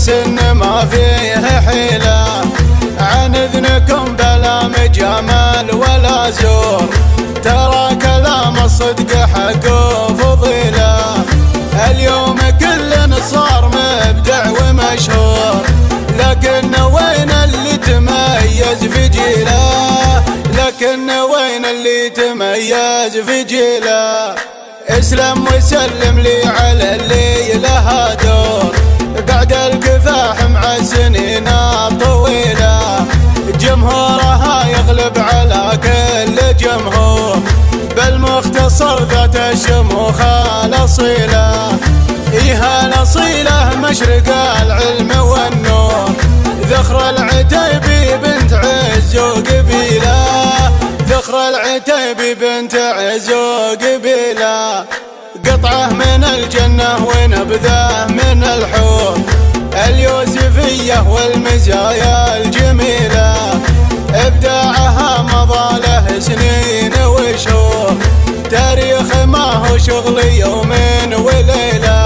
السن ما فيه حيلة، عن اذنكم بلا مجامل ولا زور، ترى كلام الصدق حق وفضيلة. اليوم كل صار مبدع ومشهور، لكن وين اللي تميز في جيله؟ لكن وين اللي تميز في جيله؟ اسلم وسلم لي على اللي لها دور، بعد الكفاح مع السنين الطويلة، جمهورها يغلب على كل جمهور، بالمختصر ذات الشموخ الأصيلة. إيها الأصيلة مشرق العلم والنور، ذخر العتيبي بنت عز وقبيلة، ذخر العتيبي بنت عز وقبيلة. قطعة من الجنة ونبذة من الحور، اليوسفية والمزايا الجميلة، إبداعها مضى له سنين وشهور، تاريخ ما هو شغل يوم وليلة،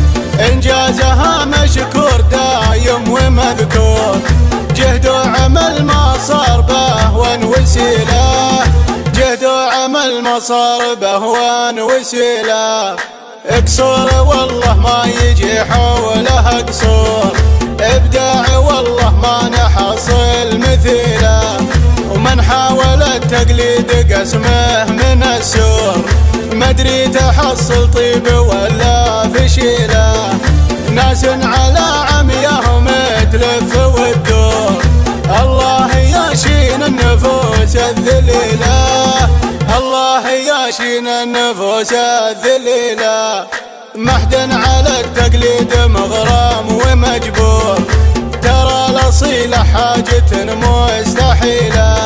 إنجازها مشكور دايم ومذكور، جهد وعمل ما صار بهوان وسيلة، جهد وعمل ما صار بهوان وسيلة. قصور والله ما يجي حولها قصور، إبداع والله ما نحصل مثيله، ومن حاول التقليد قسمه من السور، مدري تحصل طيب ولا فشيله. ناس على عميهم تلف وتدور، الله ياشين النفوس الذليله، الله ياشين النفوس الذليله. محد على التقليد مغرم ومجبور، ترى الأصيلة حاجة مستحيلة،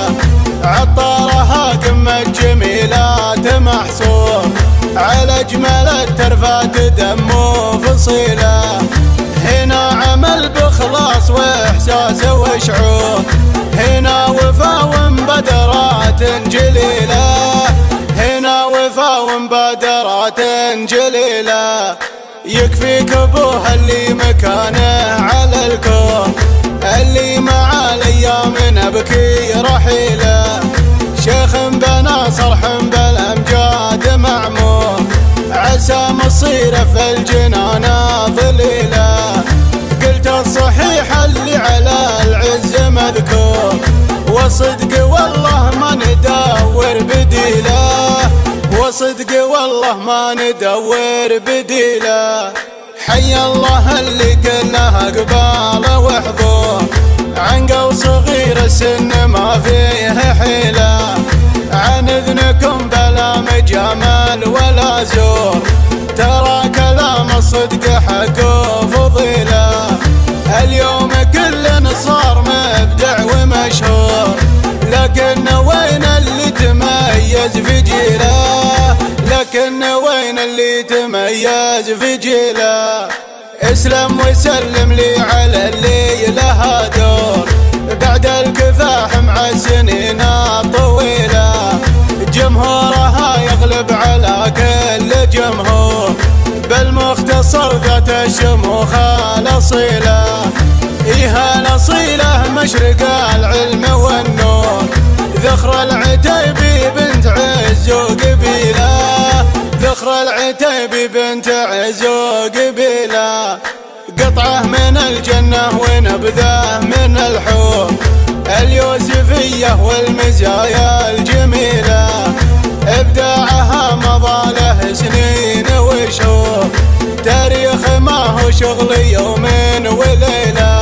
عطارها قمة جميلات محصور، على أجمل الترفات دم وفصيلة، هنا عمل بخلاص وإحساس وشعور، هنا وفا ومبادرات جليلة، هنا وفا ومبادرات جليلة. يكفيك ابوها اللي مكانه على الكون، اللي مع الايام نبكي رحيله، شيخ بنا صرح بالامجاد معمور، عسى مصير في الجنان ظليله. قلت الصحيح اللي على العز مذكور، وصدق والله ما ندور بديله، وصدق والله ما ندور بديله. حي الله اللي كلها قبال وحضور، عنقه صغير السن ما فيه حيله، عن اذنكم بلا مجامل ولا زور، ترى كلام الصدق حق وفضيله. اليوم كل صار مبدع ومشهور، لكن وين اللي تميز في جيله؟ لكن وين اللي تميز في جيله؟ اسلم وسلم لي على اللي لها دور، بعد الكفاح مع السنين الطويلة، جمهورها يغلب على كل جمهور، بالمختصر ذات الشموخ الأصيلة. إيها الأصيلة مشرق العلم والنور، ذخر العتيبي بنت عز وقبيلة، ذخر العتيبي بنت عز وقبيلة. قطعة من الجنة ونبذة من الحور، اليوسفية والمزايا الجميلة، إبداعها مضى له سنين وشهور، تاريخ ما هو شغل يوم وليلة،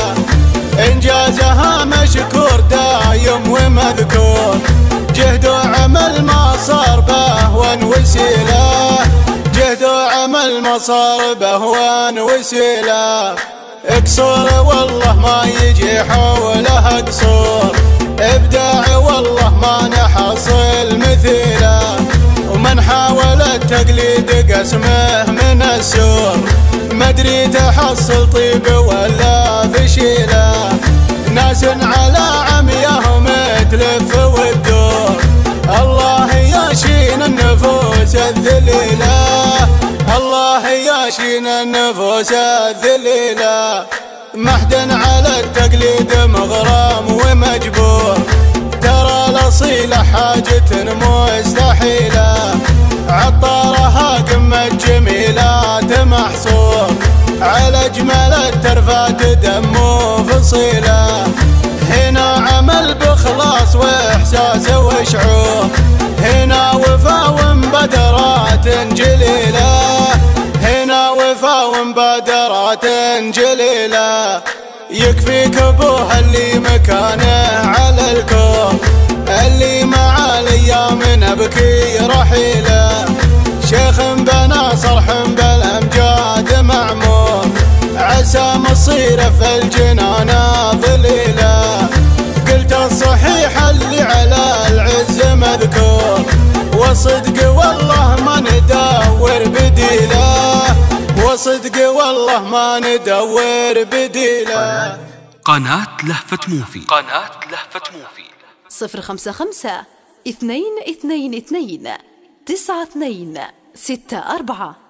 إنجازها مشكور دايم ومذكور، جهد وعمل ما صار بهوان وسيلة، جهد وعمل ما صار بهوان وسيلة. قصور والله ما يجي حولها قصور، إبداع والله ما نحصل مثيله، ومن حاول التقليد قسمه من السور، مدري تحصل طيب ولا فشيله. ناس على عميهم تلف وتدور، الله ياشين النفوس الذليله، الله ياشين النفوس الذليله. محد على التقليد مغرم ومجبور، ترى الأصيل حاجة مستحيلة، عطارها قمة جميلات محصور، على أجمل الترفات دمه فصيلة، هنا عمل بخلاص وإحساس وشعور، هنا وفا ومبادرات جليلة، هنا وفا ومبادرات جليلة، يكفيك ابوها اللي مكانه على الكون، اللي مع الايام نبكي رحيله، شيخ بنا صرح بالامجاد معمور، عسى مصيره في الجنان ظليله، قلت الصحيح اللي على العز مذكور، وصدق والله ما ندور بديله، وصدق والله ما ندور بديله. قناة لهفة موفي. قناة لهفة موفي 055 222 92 64